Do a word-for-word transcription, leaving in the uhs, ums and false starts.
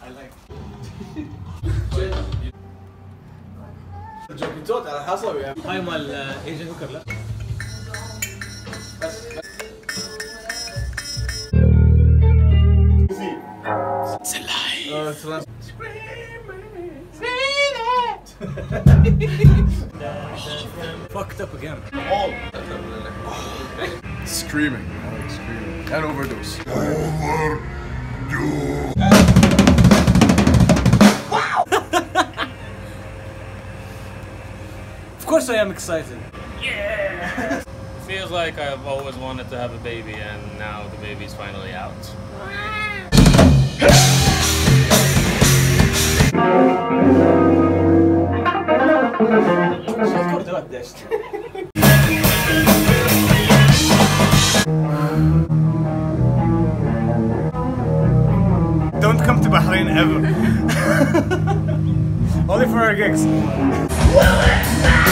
I like الجاكيتات على حسب يعني. هاي مال ايجنت هوكر لا بس سلاي fucked up again. All Screaming, I like screaming. And overdose. Overdose. Wow! Of course I am excited. Yeah! Feels like I've always wanted to have a baby and now the baby's finally out. Don't come to Bahrain ever. Only for our gigs.